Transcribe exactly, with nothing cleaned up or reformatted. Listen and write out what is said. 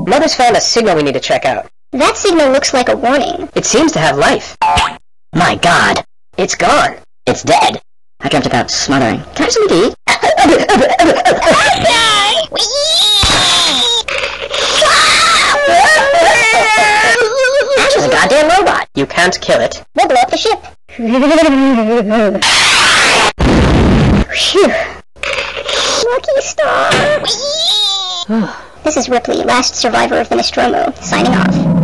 Mother's found a signal we need to check out. That signal looks like a warning. It seems to have life. My God. It's gone. It's dead. I dreamt about smothering. Can I have something to eat? Ash is a goddamn robot. You can't kill it. We'll blow up the ship. Phew. Lucky star. This is Ripley, last survivor of the Nostromo, signing off.